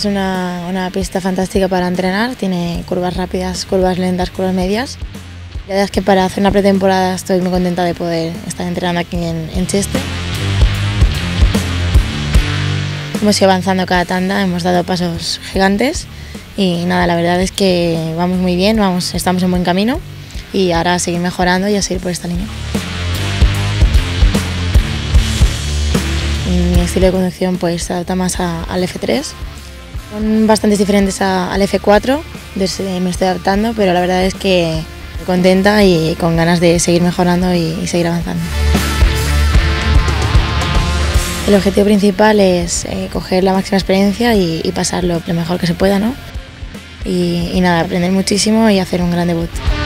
Es una pista fantástica para entrenar, tiene curvas rápidas, curvas lentas, curvas medias. La verdad es que para hacer una pretemporada estoy muy contenta de poder estar entrenando aquí en Cheste. Hemos ido avanzando cada tanda, hemos dado pasos gigantes y nada, la verdad es que vamos muy bien, estamos en buen camino y ahora a seguir mejorando y a seguir por esta línea. Mi estilo de conducción pues se adapta más al F3. Son bastante diferentes al F4, entonces me estoy adaptando, pero la verdad es que estoy contenta y con ganas de seguir mejorando y seguir avanzando. El objetivo principal es coger la máxima experiencia y pasarlo lo mejor que se pueda, ¿no? Y nada, aprender muchísimo y hacer un gran debut.